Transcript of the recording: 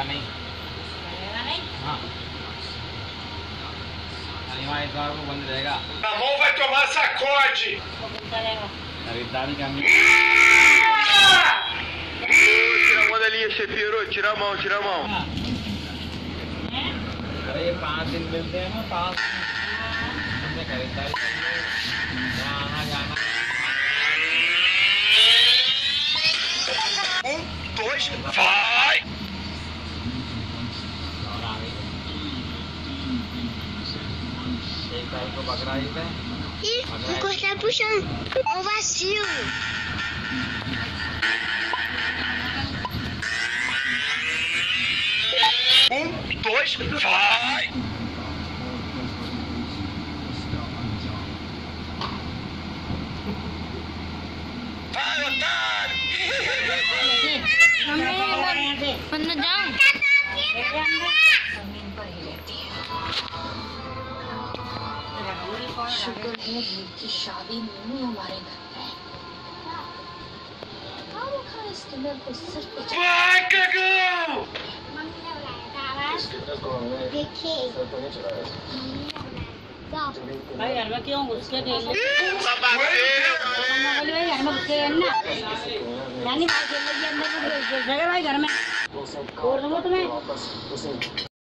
नहीं। लगेगा नहीं। हाँ हमारे इस बार वो बंद रहेगा। A mão vai tomar sacode. वो बंद करेगा। खरीदारी करनी। Tira a mão dali, Chefiro. Tira a mão, tira a mão. हैं? अरे ये 5 दिन मिलते हैं ना, 5 दिन खरीदारी करनी, यहाँ आना जाना। 1, 2, vai! और आ गई 1 तारीख को बकरा ईद है। Ih, encostar pro chão. Um vacilo. Um, dois, vai! Vai, otário! अंदर जाऊं? शुक्र है कि शादी नहीं हमारे घर में। इस किलर को सिर्फ Vai, cagão! देखिए भाई घर में क्यों घुस के खेल रहे? Babadeiro! बोले भाई घर में घुस के खेलना। यानी भाई खेल रही है अंदर में घुस के भाई घर में। और तुम्हें